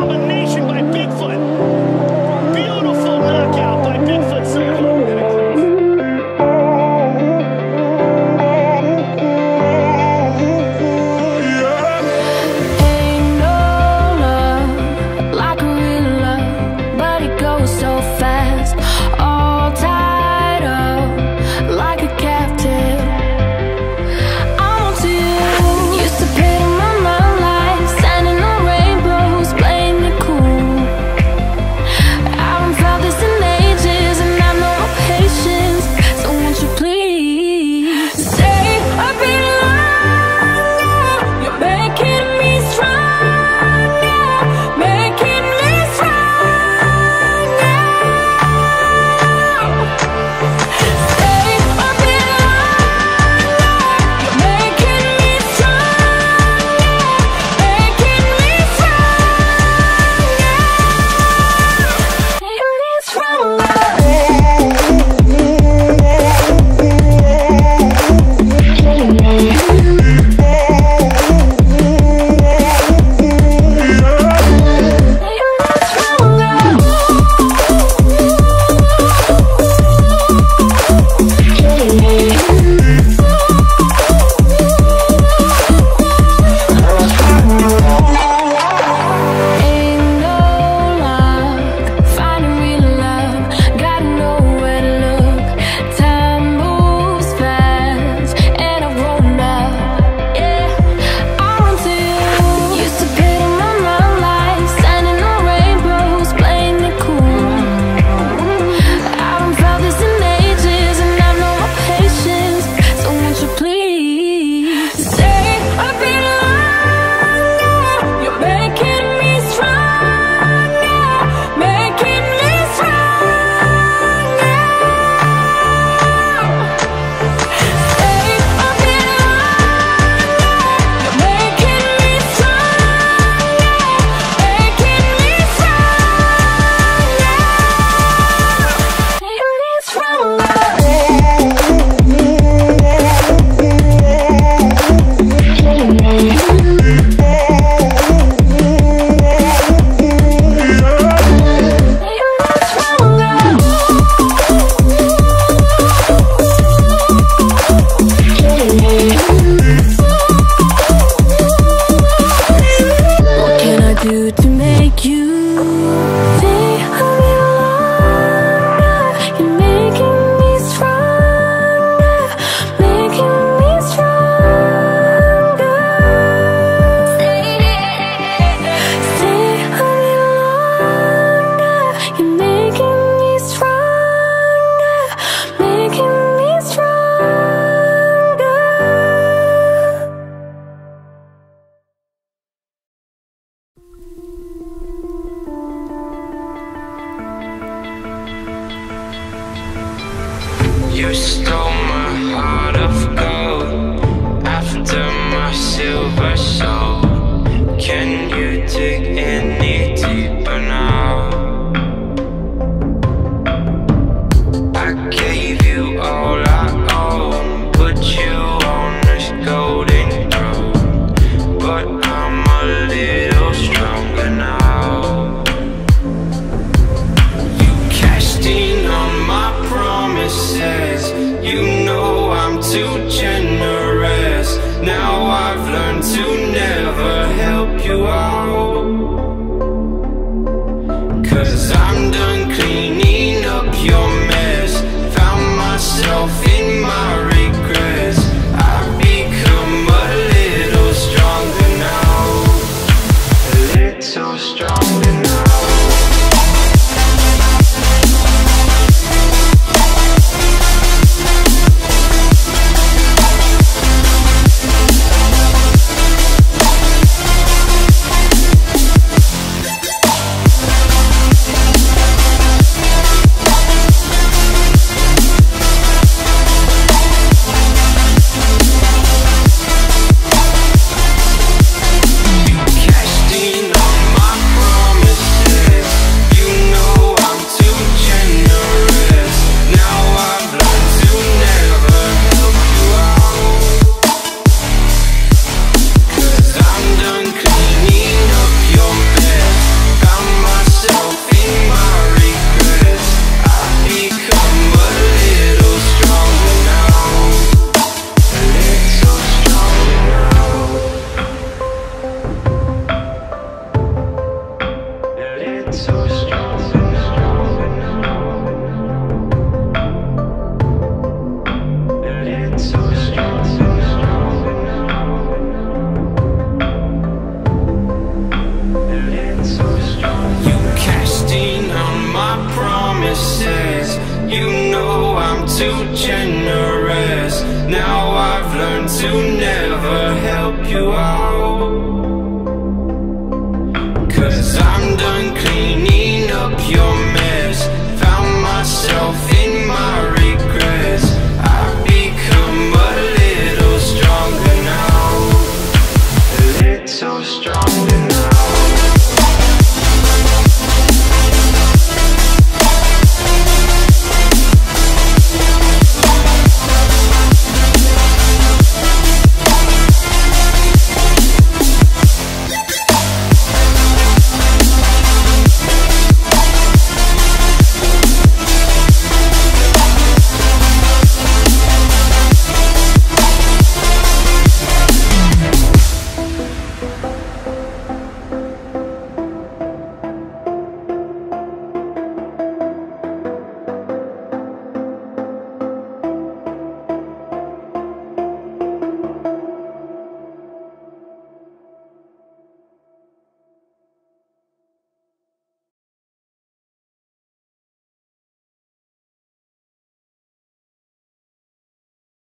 domination by Bigfoot. Beautiful knockout by Bigfoot Circle. You stole my heart of gold after my silver soul. Can you dig any deeper now? I gave you all I own, put you on this golden throne, but I'm a little stronger now. You cashed in on my promises, you know I'm too generous. Now I've learned to never help you out, 'cause I'm done cleaning up your mess. Found myself in my regrets. I've become a little stronger now, a little stronger now. Cashed in on my promises. so strong now. It's so strong now. It's so strong. You cashed in on my promises. You know I'm too generous. Now I've learned to never help you out, 'cause I'm done cleaning up your mess.